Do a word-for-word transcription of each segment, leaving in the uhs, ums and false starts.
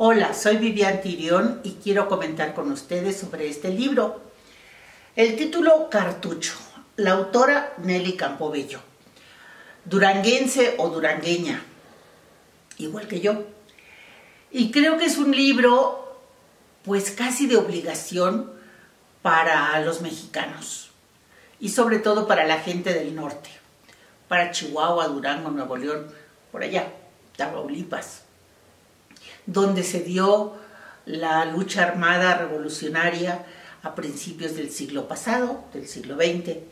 Hola, soy Vivian Tirión y quiero comentar con ustedes sobre este libro. El título Cartucho, la autora Nelly Campobello, duranguense o durangueña, igual que yo. Y creo que es un libro pues casi de obligación para los mexicanos y sobre todo para la gente del norte, para Chihuahua, Durango, Nuevo León, por allá, Tamaulipas, donde se dio la lucha armada revolucionaria a principios del siglo pasado, del siglo veinte,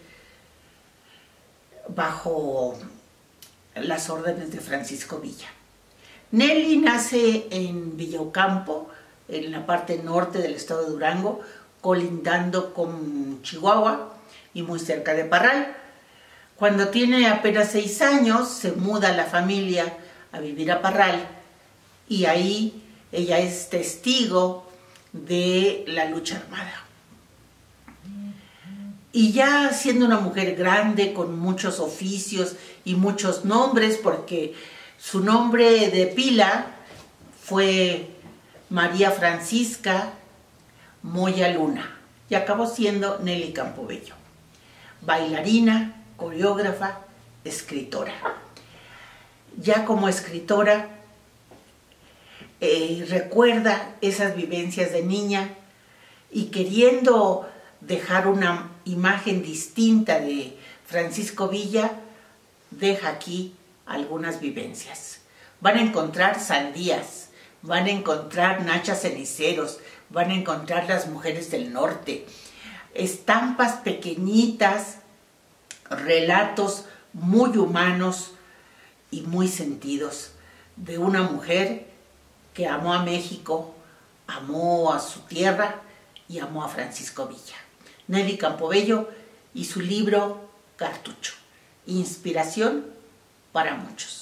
bajo las órdenes de Francisco Villa. Nelly nace en Villa Ocampo, en la parte norte del estado de Durango, colindando con Chihuahua y muy cerca de Parral. Cuando tiene apenas seis años, se muda la familia a vivir a Parral y ahí ella es testigo de la lucha armada. Y ya siendo una mujer grande, con muchos oficios y muchos nombres, porque su nombre de pila fue María Francisca Moya Luna y acabó siendo Nelly Campobello, bailarina, coreógrafa, escritora. Ya como escritora, eh, recuerda esas vivencias de niña y queriendo dejar una imagen distinta de Francisco Villa, deja aquí algunas vivencias. Van a encontrar sandías, van a encontrar nachas ceniceros, van a encontrar las mujeres del norte, estampas pequeñitas, relatos muy humanos y muy sentidos de una mujer que amó a México, amó a su tierra y amó a Francisco Villa. Nelly Campobello y su libro Cartucho, inspiración para muchos.